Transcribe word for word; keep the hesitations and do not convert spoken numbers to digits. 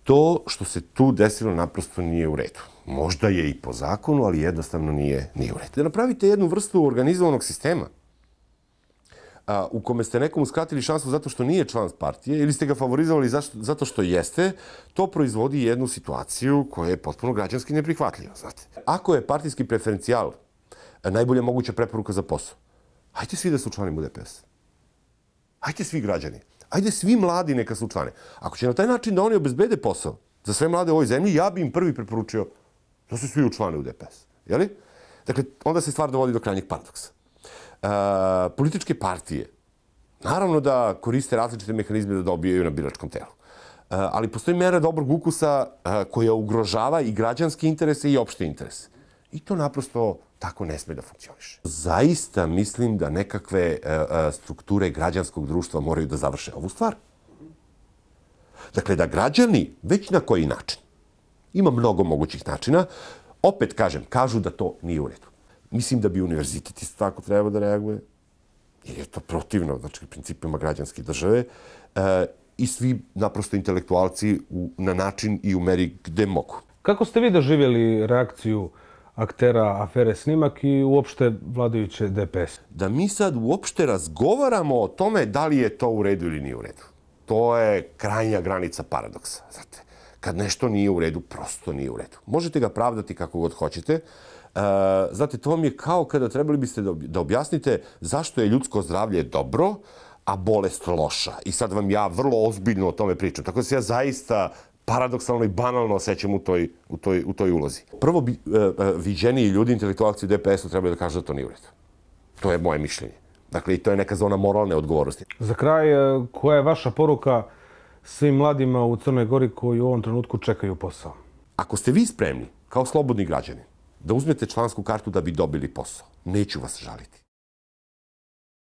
to što se tu desilo naprosto nije u redu. Možda je i po zakonu, ali jednostavno nije, nije u redu. Da napravite jednu vrstu organizovanog sistema a, u kome ste nekom uskratili šansu zato što nije član partije ili ste ga favorizovali zašto, zato što jeste, to proizvodi jednu situaciju koja je potpuno građanski neprihvatljiva. Znate. Ako je partijski preferencijal najbolja moguća preporuka za posao, hajde svi da se učlanimo u D P S. Hajde svi građani. Hajde svi mladi neka se učlane. Ako će na taj način da oni obezbede posao za sve mlade u ovoj zemlji, ja bi im prvi preporučio da se svi učlane u D P S. Jeli? Dakle, onda se stvar dovodi do krajnjeg paradoksa. E, političke partije, naravno da koriste različite mehanizme da dobijaju na biračkom telu. E, ali postoji mera dobrog ukusa e, koja ugrožava i građanske interese i opšte interese. I to naprosto tako ne sme da funkcioniše. Zaista mislim da nekakve e, e, strukture građanskog društva moraju da završe ovu stvar. Dakle, da građani, već na koji način, ima mnogo mogućih načina, opet kažem, kažu da to nije u redu. Mislim da bi univerzitet isto tako trebao da reaguje, jer je to protivno, znači, principima građanske države, e, i svi naprosto intelektualci u, na način i u meri gde mogu. Kako ste vi doživjeli reakciju aktera afere Snimak i uopšte vladajuće D P S? Da mi sad uopšte razgovaramo o tome da li je to u redu ili nije u redu. To je krajnja granica paradoksa. Znate, kad nešto nije u redu, prosto nije u redu. Možete ga pravdati kako god hoćete. E, znate, to vam je kao kada trebali biste da objasnite zašto je ljudsko zdravlje dobro, a bolest loša. I sad vam ja vrlo ozbiljno o tome pričam. Tako da se ja zaista paradoksalno i banalno osjećam u toj, u toj, u toj ulozi. Prvo, bi, e, e, viđeniji ljudi, intelektualci u D P S-u trebaju da kažu da to nije u redu. To je moje mišljenje. Dakle, i to je neka zona moralne odgovornosti. Za kraj, koja je vaša poruka svim mladima u Crnoj Gori koji u ovom trenutku čekaju posao? Ako ste vi spremni, kao slobodni građani, da uzmete člansku kartu da bi dobili posao, neću vas žaliti.